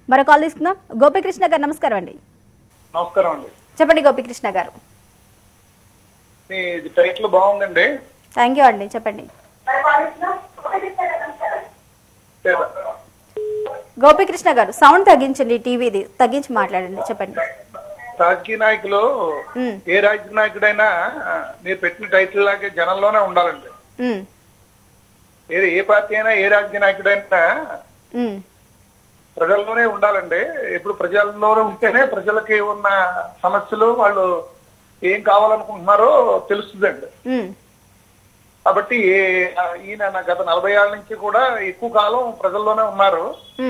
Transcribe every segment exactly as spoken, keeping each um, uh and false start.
మరో కాల్ తీసుకుందాం. గోపికృష్ణ గారు నమస్కారం అండి. నమస్కారం అండి. చెప్పండి గోపికృష్ణ గారు. మీ టైటిల్ బాగుందండి. థ్యాంక్ యూ అండి. చెప్పండి. గోపికృష్ణ గారు సౌండ్ తగ్గించండి, టీవీది తగ్గించి మాట్లాడండి. చెప్పండి. రాజకీయ నాయకులు ఏ రాజకీయ నాయకుడైనా మీరు పెట్టిన టైటిల్ లాగే జనంలోనే ఉండాలండి. ఏ ఏ పార్టీ అయినా ఏ రాజకీయ నాయకుడైనా ప్రజల్లోనే ఉండాలండి. ఇప్పుడు ప్రజల్లోనే ఉంటేనే ప్రజలకి ఉన్న సమస్యలు వాళ్ళు ఏం కావాలనుకుంటున్నారో తెలుస్తుందండి. కాబట్టి ఈయన గత నలభై ఏళ్ళ నుంచి కూడా ఎక్కువ కాలం ప్రజల్లోనే ఉన్నారు.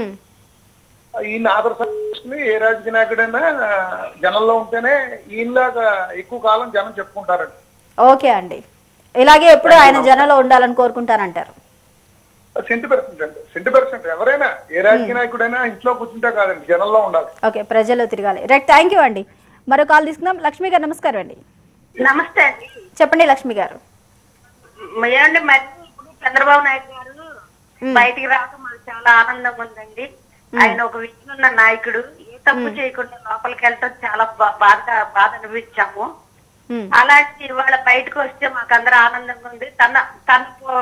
ఈయన ఆదర్శని ఏ రాజకీయ నాయకుడైనా జనంలో ఉంటేనే ఈయనలాగా ఎక్కువ కాలం జనం చెప్పుకుంటారండి. ఓకే అండి, ఇలాగే ఎప్పుడు ఆయన జనంలో ఉండాలని కోరుకుంటారంటారు. సెంటీ పర్సెంట్ అండి, సెంటీ పర్సెంట్ ఎవరైనా ఏ రాజకీయ నాయకుడైనా ఇంట్లో కూర్చుంటే కాదండి, జనంలో ఉండాలి. ఓకే, ప్రజల్లో తిరగాలి. రైట్, థ్యాంక్ యూ అండి. మరో కాల్ తీసుకుందాం. లక్ష్మి గారు నమస్కారం అండి. నమస్తే అండి. చెప్పండి లక్ష్మి గారు. ఏమండి, మరి ఇప్పుడు చంద్రబాబు నాయుడు గారు బయటికి రావడం మాకు చాలా ఆనందంగా ఉందండి. ఆయన ఒక విజనున్న నాయకుడు, ఏ తప్పు చేయకుండా లోపలికి వెళ్ళటం చాలా బాధ బాధ అనిపించాము. అలాంటి ఇవాళ బయటకు వస్తే మాకు అందరూ ఆనందంగా ఉంది. తన తన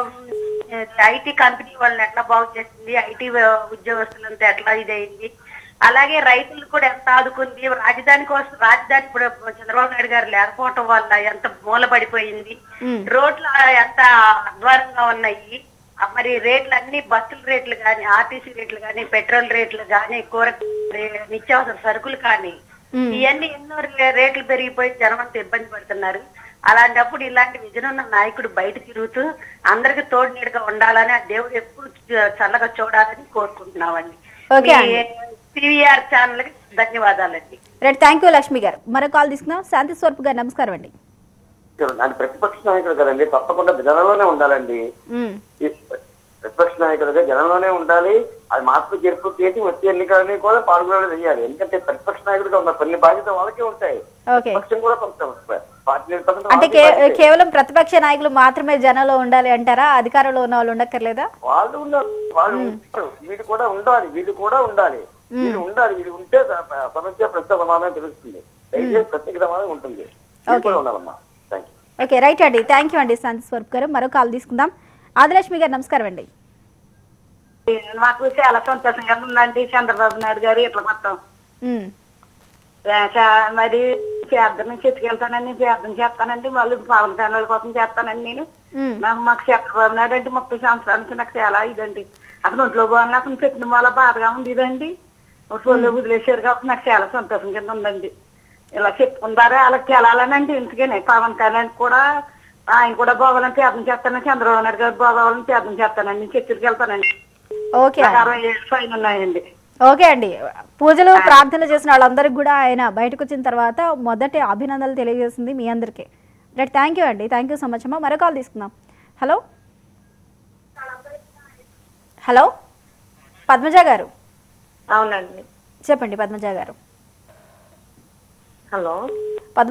ఐటీ కంపెనీ వాళ్ళని ఎట్లా బాగు చేసింది, ఐటీ ఉద్యోగస్తులంతా ఎట్లా ఇదైంది, అలాగే రైతులు కూడా ఎంత ఆదుకుంది. రాజధాని కోసం రాజధాని ఇప్పుడు చంద్రబాబు నాయుడు గారు లేకపోవటం వల్ల ఎంత మూలపడిపోయింది, రోడ్లు ఎంత అధ్వానంగా ఉన్నాయి. మరి రేట్లు అన్ని బస్సుల రేట్లు కానీ, ఆర్టీసీ రేట్లు కానీ, పెట్రోల్ రేట్లు కానీ, కూర నిత్యావసర సరుకులు కానీ, ఇవన్నీ ఎన్నో రేట్లు పెరిగిపోయి జనం అంతా ఇబ్బంది పడుతున్నారు. అలాంటప్పుడు ఇలాంటి విజనున్న నాయకుడు బయట తిరుగుతూ అందరికి తోడు నీడగా ఉండాలని, ఆ దేవుడు ఎప్పుడు చల్లగా చూడాలని కోరుకుంటున్నామండి. సివిఆర్ ఛానల్ కి ధన్యవాదాలండి. రైట్, థ్యాంక్ యూ లక్ష్మి గారు. మరో కాల్ తీసుకున్నాం. శాంతి స్వరూప్ గారు నమస్కారం అండి. ప్రతిపక్ష నాయకుడు కదండి, తప్పకుండా జనంలోనే ఉండాలండి. ప్రతిపక్ష నాయకులుగా జనంలోనే ఉండాలి. అది మార్పు చేర్పు చేసి వచ్చే ఎన్నికలని కూడా పాల్గొనడం చేయాలి. ఎందుకంటే ప్రతిపక్ష నాయకుడిగా ఉన్న కొన్ని బాధ్యతలు వాళ్ళకే ఉంటాయి. పక్షం కూడా అంటే కేవలం ప్రతిపక్ష నాయకులు మాత్రమే జనంలో ఉండాలి అంటారా? అధికారంలో ఉన్న వాళ్ళు ఉండక్కర్లేదా? వాళ్ళు ఉన్నారు, వాళ్ళు ఉంటారు. వీళ్ళు కూడా ఉండాలి, వీళ్ళు కూడా ఉండాలి, వీళ్ళు ఉండాలి. వీళ్ళు ఉంటే సమస్య ప్రత్యేక సమాధానం తెలుస్తుంది, దయచేసి ప్రత్యేక సమాధానం ఉంటుంది. ఉండాలమ్మా. ఓకే, రైట్ అండి. థ్యాంక్ యూ అండి శాంతి స్వరూప్ గారు. మరో కాల్ తీసుకుందాం. ఆదిలక్ష్మి గారు నమస్కారం అండి. మాకు చాలా సంతోషంగా ఉందండి. చంద్రబాబు నాయుడు గారు ఇట్లా మొత్తం మరి ప్రార్థన చెట్టుకెళ్తానండి, ప్రార్థన చేస్తానండి, మళ్ళీ పవన్ కళ్యాణ్ కోసం చేస్తానండి. నేను మాకు చంద్రబాబు నాయుడు అంటే ముప్పై సంవత్సరాల నుంచి నాకు చాలా ఇదండి. అతను ఒంట్లో బాగున్నా అతను పెట్టిన వల్ల బాధగా ఉంది ఇదండి. ఒంట్లో వదిలేసారు కాబట్టి నాకు చాలా సంతోషం కింద ఉందండి. ఇలా చెప్పుకుంటారా వాళ్ళకి వెళ్ళాలనండి. ఇందుకనే పవన్ కళ్యాణ్ కూడా ఆయన కూడా బాగోవాలని ప్రార్థన చేస్తానండి, చంద్రబాబు నాయుడు గారు బాగోవాలని ప్రార్థన చేస్తానండి, చర్చలకు వెళ్తానండి. ఓకే, అరవై ఏళ్ళు పైన ఉన్నాయండి. ఓకే అండి, పూజలు ప్రార్థనలు చేసిన వాళ్ళందరికీ కూడా ఆయన బయటకు వచ్చిన తర్వాత మొదటి అభినందనలు తెలియజేసింది మీ అందరికీ. రైట్, థ్యాంక్ యూ అండి. థ్యాంక్ యూ సో మచ్ అమ్మా. మరో కాల్ తీసుకుందాం. హలో హలో పద్మజ గారు. అవునండి, చెప్పండి పద్మజ గారు. హలో